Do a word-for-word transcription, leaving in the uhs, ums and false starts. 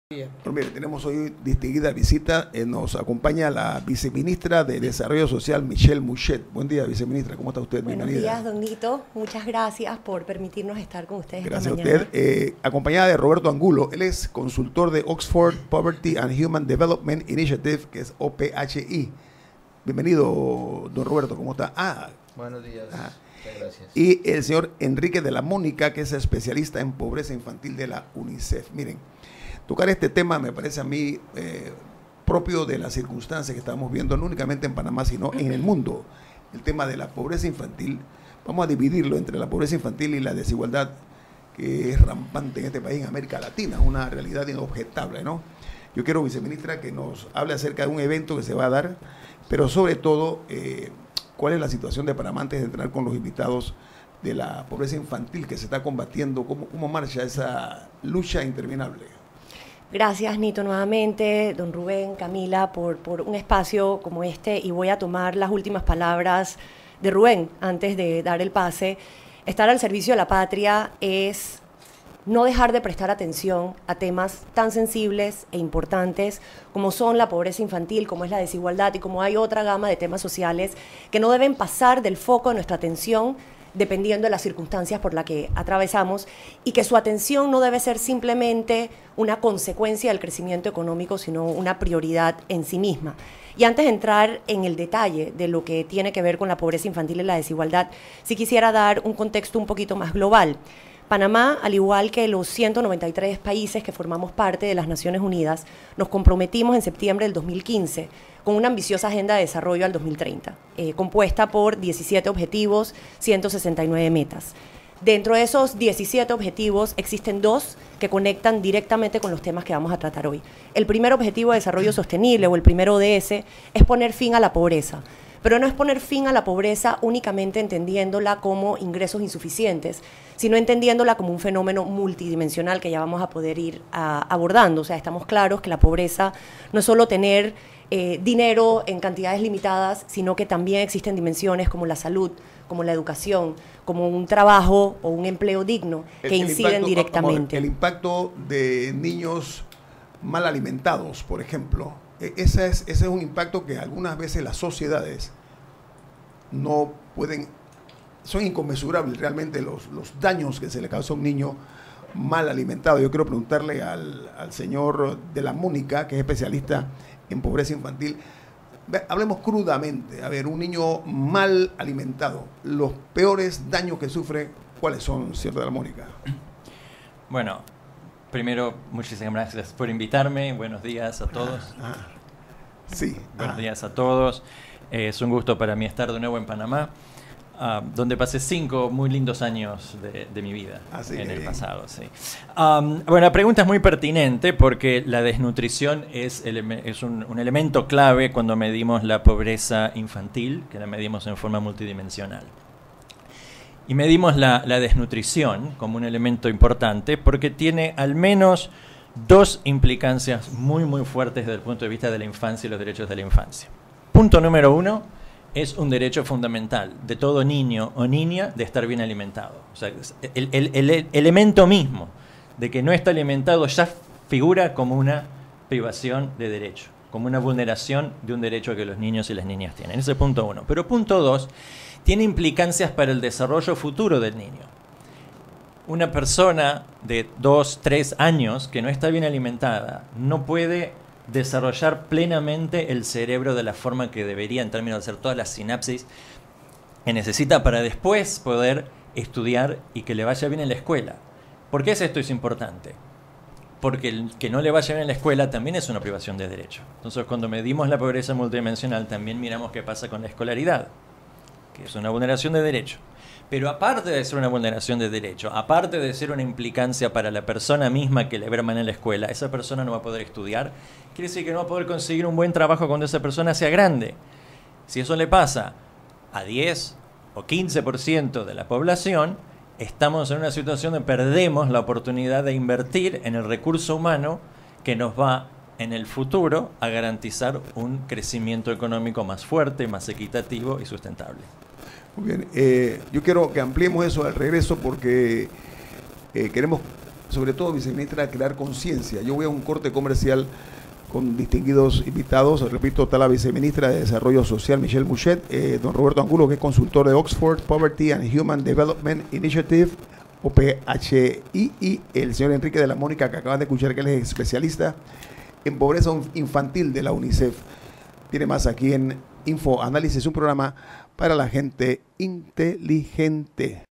Bien. Bueno, mire, tenemos hoy distinguida visita, eh, nos acompaña la viceministra de Desarrollo Social, Michelle Mouchet. Buen día, viceministra, ¿cómo está usted? Buenos Bienvenida. días, don Nito. Muchas gracias por permitirnos estar con ustedes Gracias esta a mañana. usted. Eh, acompañada de Roberto Angulo, él es consultor de Oxford Poverty and Human Development Initiative, que es O P H I. Bienvenido, don Roberto, ¿cómo está? Ah, Buenos días. ah. Muchas gracias. Y el señor Enrique de la Mónica, que es especialista en pobreza infantil de la UNICEF. Miren, tocar este tema me parece a mí eh, propio de las circunstancias que estamos viendo, no únicamente en Panamá, sino en el mundo. El tema de la pobreza infantil, vamos a dividirlo entre la pobreza infantil y la desigualdad que es rampante en este país, en América Latina, una realidad inobjetable, ¿no? Yo quiero, viceministra, que nos hable acerca de un evento que se va a dar, pero sobre todo, eh, cuál es la situación de Panamá antes de entrar con los invitados de la pobreza infantil que se está combatiendo, cómo, cómo marcha esa lucha interminable. Gracias, Nito, nuevamente, don Rubén, Camila, por, por un espacio como este, y voy a tomar las últimas palabras de Rubén antes de dar el pase. Estar al servicio de la patria es no dejar de prestar atención a temas tan sensibles e importantes como son la pobreza infantil, como es la desigualdad y como hay otra gama de temas sociales que no deben pasar del foco de nuestra atención dependiendo de las circunstancias por las que atravesamos, y que su atención no debe ser simplemente una consecuencia del crecimiento económico, sino una prioridad en sí misma. Y antes de entrar en el detalle de lo que tiene que ver con la pobreza infantil y la desigualdad, sí quisiera dar un contexto un poquito más global. Panamá, al igual que los ciento noventa y tres países que formamos parte de las Naciones Unidas, nos comprometimos en septiembre del dos mil quince con una ambiciosa agenda de desarrollo al dos mil treinta, eh, compuesta por diecisiete objetivos, ciento sesenta y nueve metas. Dentro de esos diecisiete objetivos existen dos que conectan directamente con los temas que vamos a tratar hoy. El primer objetivo de desarrollo sostenible, o el primer O D S, es poner fin a la pobreza. Pero no es poner fin a la pobreza únicamente entendiéndola como ingresos insuficientes, sino entendiéndola como un fenómeno multidimensional que ya vamos a poder ir a, abordando. O sea, estamos claros que la pobreza no es solo tener eh, dinero en cantidades limitadas, sino que también existen dimensiones como la salud, como la educación, como un trabajo o un empleo digno que El, el inciden impacto, directamente. El impacto de niños mal alimentados, por ejemplo, ese es, ese es un impacto que algunas veces las sociedades no pueden, son inconmensurables realmente los, los daños que se le causa a un niño mal alimentado. Yo quiero preguntarle al, al señor de la Mónica, que es especialista en pobreza infantil. Hablemos crudamente. A ver, un niño mal alimentado, los peores daños que sufre, ¿cuáles son, señor de la Mónica? Bueno, primero, muchísimas gracias por invitarme. Buenos días a todos. Ah, ah. Sí. Buenos ah. días a todos. Eh, es un gusto para mí estar de nuevo en Panamá, uh, donde pasé cinco muy lindos años de, de mi vida Ah, sí, en el bien. pasado. Sí. Um, bueno, la pregunta es muy pertinente porque la desnutrición es, ele- es un, un elemento clave cuando medimos la pobreza infantil, que la medimos en forma multidimensional. Y medimos la, la desnutrición como un elemento importante porque tiene al menos dos implicancias muy, muy fuertes desde el punto de vista de la infancia y los derechos de la infancia. Punto número uno, es un derecho fundamental de todo niño o niña de estar bien alimentado. O sea, el, el, el, el elemento mismo de que no está alimentado ya figura como una privación de derecho, como una vulneración de un derecho que los niños y las niñas tienen. Ese es punto uno. Pero punto dos, tiene implicancias para el desarrollo futuro del niño. Una persona de dos, tres años que no está bien alimentada no puede desarrollar plenamente el cerebro de la forma que debería en términos de hacer todas las sinapsis que necesita para después poder estudiar y que le vaya bien en la escuela. ¿Por qué es esto es importante? Porque el que no le vaya bien en la escuela también es una privación de derecho. Entonces, cuando medimos la pobreza multidimensional, también miramos qué pasa con la escolaridad, que es una vulneración de derecho. Pero aparte de ser una vulneración de derecho, aparte de ser una implicancia para la persona misma que le va mal en la escuela, esa persona no va a poder estudiar, quiere decir que no va a poder conseguir un buen trabajo cuando esa persona sea grande. Si eso le pasa a diez o quince por ciento de la población, estamos en una situación donde perdemos la oportunidad de invertir en el recurso humano que nos va en el futuro a garantizar un crecimiento económico más fuerte, más equitativo y sustentable. Muy bien, eh, yo quiero que ampliemos eso al regreso porque eh, queremos sobre todo, viceministra, a crear conciencia. Yo voy a un corte comercial con distinguidos invitados. Repito, está la viceministra de Desarrollo Social, Michelle Mouchet, eh, don Roberto Angulo, que es consultor de Oxford Poverty and Human Development Initiative, O P H I, y el señor Enrique de la Mónica, que acaban de escuchar, que él es especialista en pobreza infantil de la UNICEF. Tiene más aquí en Info Análisis, un programa para la gente inteligente.